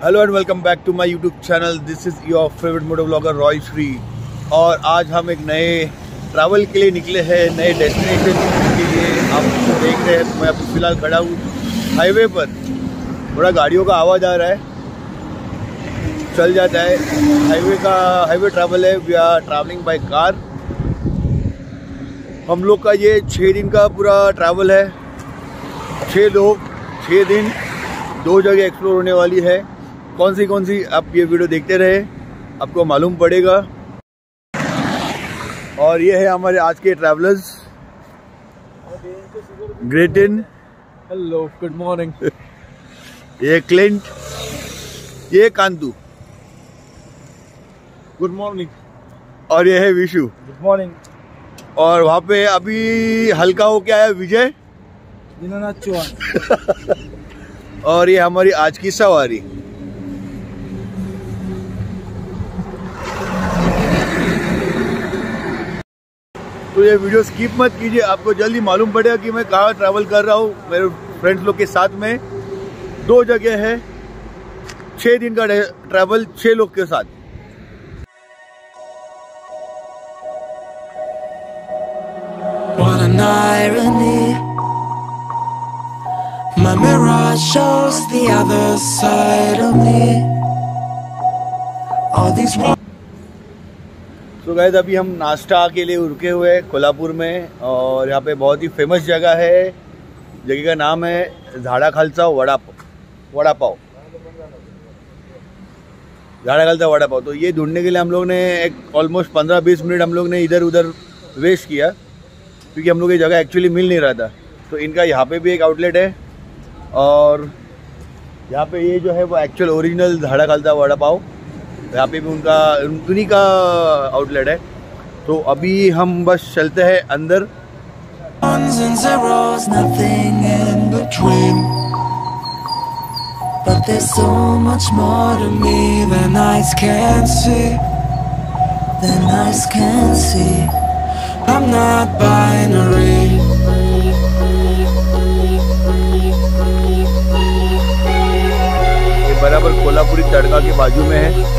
Hello and welcome back to my YouTube channel. This is your favourite moto blogger Roy Shri. और आज हम एक नए ट्रैवल के लिए निकले हैं, नए डेस्टिनेशन के लिए। आप देख रहे हैं मैं अभी फ़िलहाल खड़ा हूँ हाईवे पर। थोड़ा गाड़ियों का आवाज़ आ रहा है, चल जाता है। हाईवे ट्रैवल है। We are travelling by car. हम लोग का ये 6 दिन का पूरा ट्रैवल है। 6 लोग 6 दिन 2 जगह एक्सप्लोर होने वाली है। कौन सी आप ये वीडियो देखते रहे, आपको मालूम पड़ेगा। और ये है हमारे आज के travellers. Greeting, hello, good morning. ये क्लिंट, ये कांतु, गुड मॉर्निंग। और ये है विशु, गुड मॉर्निंग। और वहाँ पे अभी हल्का होके आया विजय दीनानाथ चौहान। और ये हमारी आज की सवारी। तो ये वीडियो स्किप मत कीजिए, आपको जल्दी मालूम पड़ेगा कि मैं कहाँ ट्रैवल कर रहा हूँ मेरे फ्रेंड्स लोग के साथ में। 2 जगह है, 6 दिन का ट्रैवल 6 लोग के साथ। What an irony. My mirror shows the other side of me. All these तो गाइस अभी हम नाश्ता के लिए रुके हुए हैं कोल्हापुर में। और यहाँ पे बहुत ही फेमस जगह है। जगह का नाम है झाड़ा खालसा वड़ा पाव। झाड़ा खालसा वड़ा पाव। तो ये ढूंढने के लिए हम लोग ने एक ऑलमोस्ट 15-20 मिनट हम लोग ने इधर उधर वेस्ट किया, क्योंकि हम लोग ये जगह एक्चुअली मिल नहीं रहा था। तो इनका यहाँ पे भी एक आउटलेट है, और यहाँ पे ये जो है वो एक्चुअल ओरिजिनल झाड़ा खालसा वड़ा पाव, यहाँ पे भी उन्हीं का आउटलेट है। तो अभी हम बस चलते हैं अंदर। ones and zeros, nothing in between. But there's so much more to me than eyes can see. Than eyes can see. I'm not binary. ये बराबर कोल्हापुरी तड़का के बाजू में है।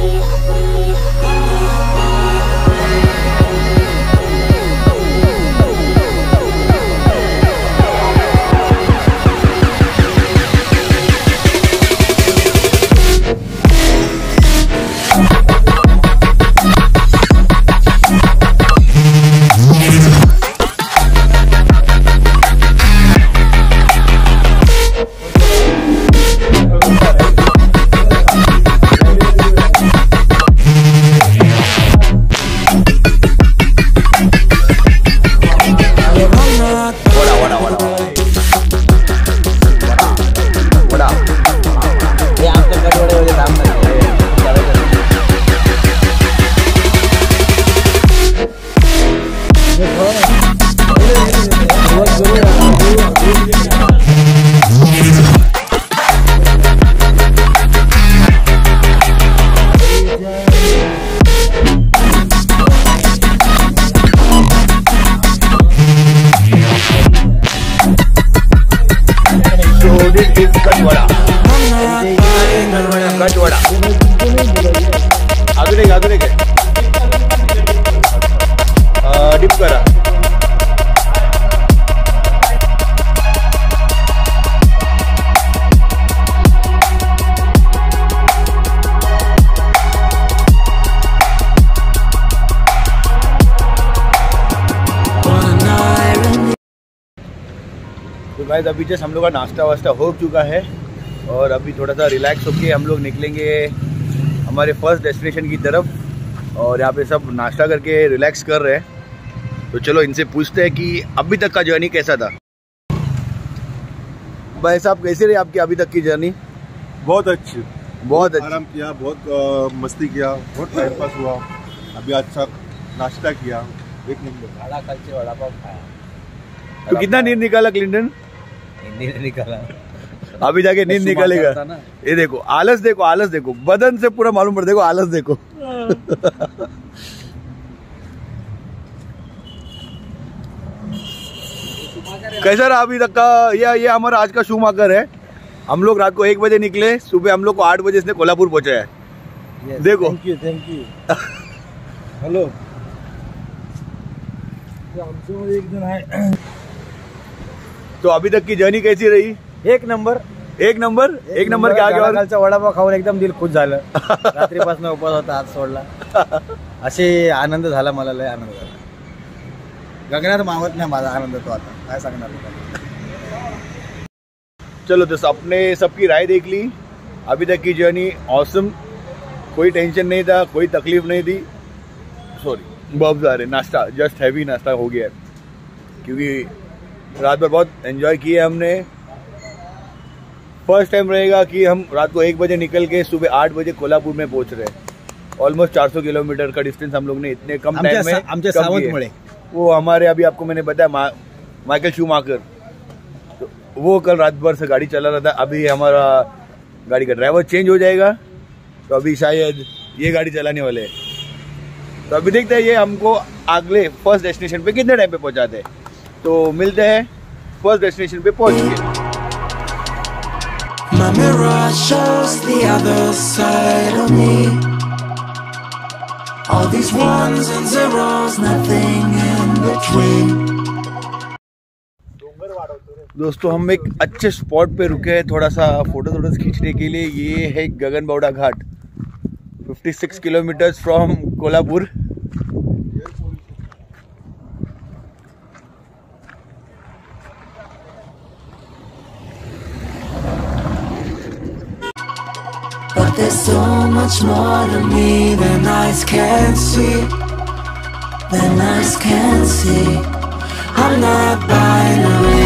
आधुनिक है। डिप करा। तो गाइस अभी जस्ट हम लोग का नाश्ता वास्ता हो चुका है, और अभी थोड़ा सा रिलैक्स होके हम लोग निकलेंगे हमारे फर्स्ट डेस्टिनेशन की तरफ। और यहाँ पे सब नाश्ता करके रिलैक्स कर रहे हैं। तो चलो इनसे पूछते हैं कि अभी तक का जर्नी कैसा था। भाई साहब कैसे रही आपकी अभी तक की जर्नी? बहुत अच्छी, बहुत आराम किया, बहुत मस्ती किया, बहुत टाइम पास हुआ। अभी अच्छा नाश्ता किया, एक नंबर। झाड़ा खालसा वड़ा पाव खाया। तो कितना नींद निकाला क्लिंटन? नींद निकाला, अभी जाके नींद निकालेगा। ये देखो आलस देखो बदन से पूरा मालूम पड़। देखो आलस देखो। कैसा रहा अभी तक का? ये हमारा आज का शूमाकर है। हम लोग रात को 1 बजे निकले, सुबह हम लोग को 8 बजे इसने कोल्हापुर पहुंचाया। देखो थैंक यू हेलो हमसे एक दिन है। तो अभी तक की जर्नी कैसी रही? एक नंबर क्या क्या? कालचा वडापाव खाऊन एकदम दिल खुश झालं। रात्रीपासून उपवास होता, आज सोडला। असे आनंद झाला, मला लय आनंद झाला। गगनात मावत नाही माझा आनंद तो आता काय सांगणार तुला। चलो तो अपने सबकी राय देख ली। अभी तक की जर्नी ऑसम, कोई टेंशन नहीं था, कोई तकलीफ नहीं थी। सॉरी बहुत सारे नाश्ता, जस्ट हैवी नाश्ता हो गया है, क्योंकि रात भर बहुत एंजॉय किया हमने। फर्स्ट टाइम रहेगा कि हम रात को 1 बजे निकल के सुबह 8 बजे कोल्हापुर में पहुंच रहे हैं। ऑलमोस्ट 400 किलोमीटर का डिस्टेंस हम लोग ने इतने कम टाइम में आमच्या सावंतमुळे। वो हमारे अभी आपको मैंने बताया माइकल शूमाकर, तो वो कल रात भर से गाड़ी चला रहा था। अभी हमारा गाड़ी का ड्राइवर चेंज हो जाएगा, तो अभी शायद ये गाड़ी चलाने वाले हैं। तो अभी देखते हैं ये हमको अगले फर्स्ट डेस्टिनेशन पे कितने टाइम पे पहुंचाते हैं। तो मिलते हैं फर्स्ट डेस्टिनेशन पे पहुंच के। My mirror shows the other side of me. All these ones and zeros, nothing in between. दोस्तों हम एक अच्छे स्पॉट पे रुके हैं थोड़ा सा फोटोज खींचने के लिए। ये है Gaganbawada Ghat, 56 kilometres from Kolhapur. But there's so much more to me than eyes can see, than eyes can see. I'm not binary.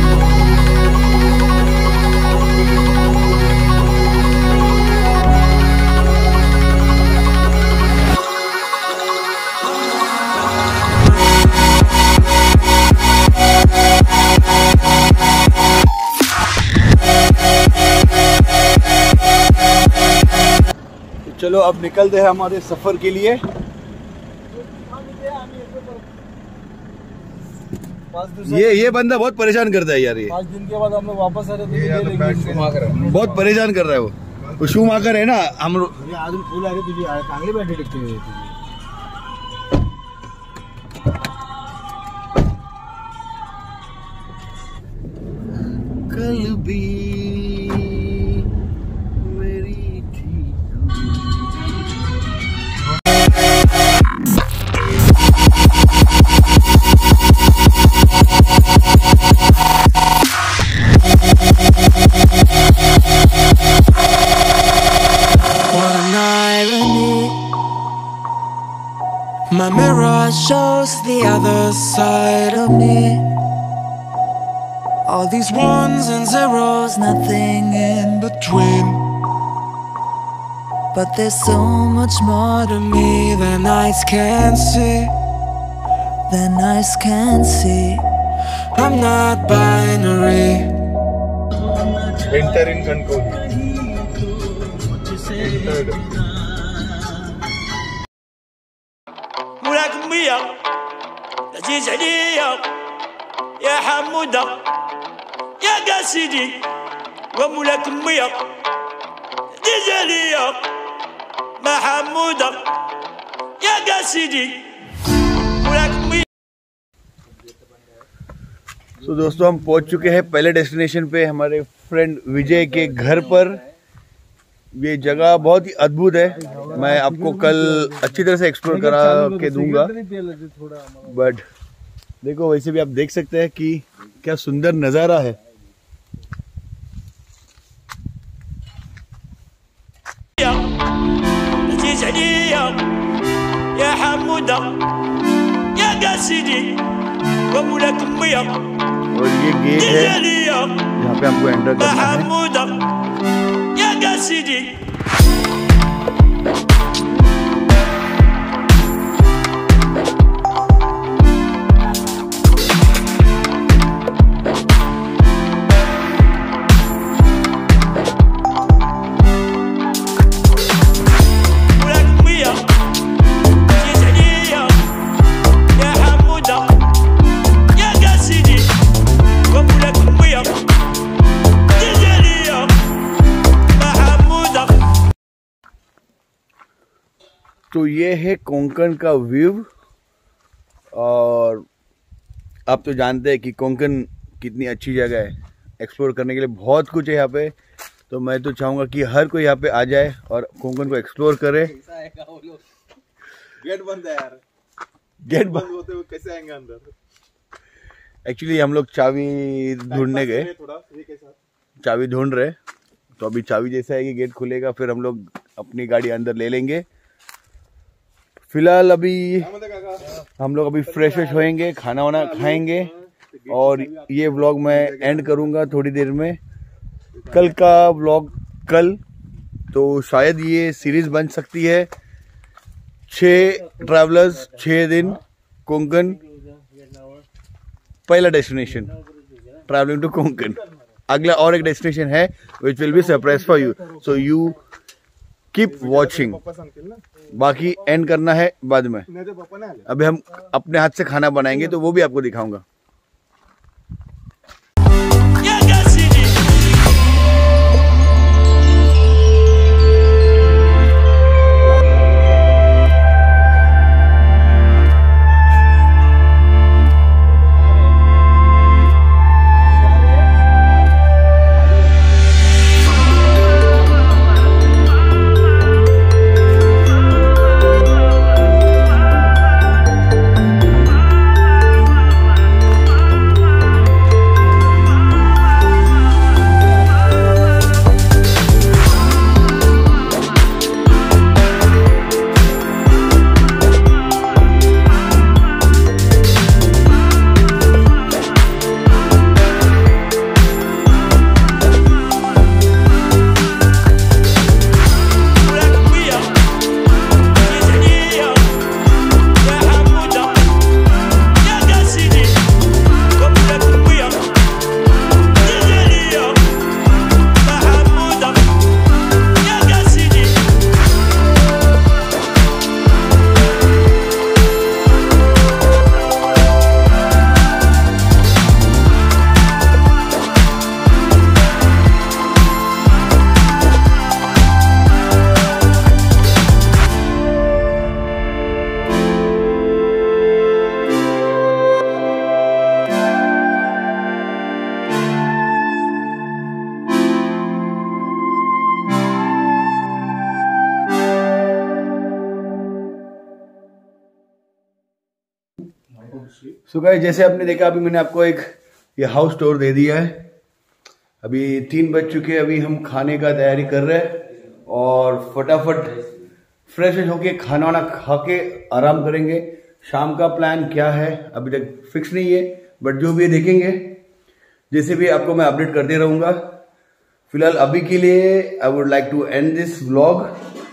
चलो अब निकलते हैं हमारे सफर के लिए। ये बंदा बहुत परेशान करता है यार। ये 5 दिन के बाद हम लोग वापस आ रहे, बहुत परेशान कर रहा है वो शूमाकर है ना। हम अजून फुल आहे तुझी, चांगली बॅटरी टिकते तुझी। कल भी मेरी थी। My mirror shows the other side of me. All these ones and zeros, nothing in between. But there's so much more to me than eyes can see, than eyes can see. I'm not binary. Enter in Concorde. Entered. ملاكمية عزيز عليا يا حمودة يا قاسدي وملاكمية عزيز عليا ما حمودة يا قاسدي ملاكمية। तो दोस्तों हम पहुंच चुके हैं पहले destination पे, हमारे friend विजय के घर पर। ये जगह बहुत ही अद्भुत है, मैं आपको कल अच्छी तरह से एक्सप्लोर करा के दूंगा। बट देखो वैसे भी आप देख सकते हैं कि क्या सुंदर नज़ारा है। يا حمودة يا قاسدي وملاكمية और ये गेट है यहाँ पे आपको एंटर करना है। يا قاسدي Yeah. ये है कोंकण का व्यू। और आप तो जानते हैं कि कोंकण कितनी अच्छी जगह है, एक्सप्लोर करने के लिए बहुत कुछ है यहाँ पे। तो मैं तो चाहूँगा कि हर कोई यहाँ पे आ जाए और कोंकण को एक्सप्लोर करे। गेट बंद है यार, गेट बंद होते हुए कैसे आएंगे अंदर? एक्चुअली हम लोग चाबी ढूंढने गए, थोड़ा कैसा चाबी ढूंढ रहे। तो अभी चाबी जैसा है कि गेट खुलेगा, फिर हम लोग अपनी गाड़ी अंदर ले लेंगे। फिलहाल अभी हम लोग अभी फ्रेश होएंगे, खाना वाना खाएंगे और ये व्लॉग मैं एंड करूंगा थोड़ी देर में। कल का व्लॉग कल, तो शायद ये सीरीज बन सकती है 6 ट्रैवलर्स 6 दिन कोंकण। पहला डेस्टिनेशन ट्रैवलिंग टू कोंकण। अगला और एक डेस्टिनेशन है which will be surprise for you, so you keep watching. बाकी एंड करना है बाद में। अभी हम अपने हाथ से खाना बनाएंगे तो वो भी आपको दिखाऊंगा। सो गाइस, जैसे आपने देखा अभी मैंने आपको एक ये हाउस टूर दे दिया है। अभी 3 बज चुके हैं, अभी हम खाने का तैयारी कर रहे हैं और फटाफट फ्रेश होके खाना वाना खा के आराम करेंगे। शाम का प्लान क्या है अभी तक फिक्स नहीं है, बट जो भी देखेंगे, जैसे भी आपको मैं अपडेट करते रहूंगा। फिलहाल अभी के लिए I would like to end this vlog.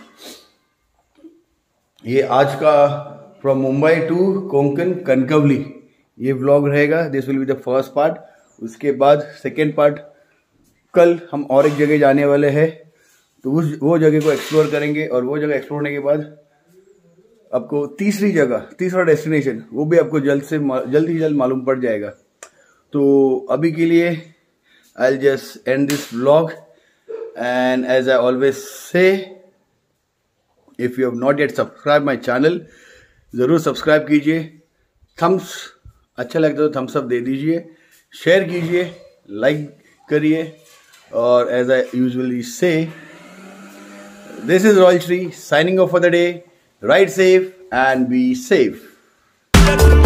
ये आज का फ्रॉम मुंबई टू कोंकण कनकवली ये व्लॉग रहेगा। This will be the first part. उसके बाद सेकेंड पार्ट कल हम और एक जगह जाने वाले हैं, तो वो जगह को एक्सप्लोर करेंगे और वो जगह एक्सप्लोर होने के बाद आपको तीसरा डेस्टिनेशन वो भी आपको जल्द ही जल्द मालूम पड़ जाएगा। तो अभी के लिए I just end this vlog and as I always say, if you have not yet subscribe my channel, जरूर सब्सक्राइब कीजिए। थम्स अच्छा लगता है तो थम्स अप दे दीजिए, शेयर कीजिए, लाइक करिए। और as I usually say, this is Royal Shri signing off for the day. Ride safe and be safe.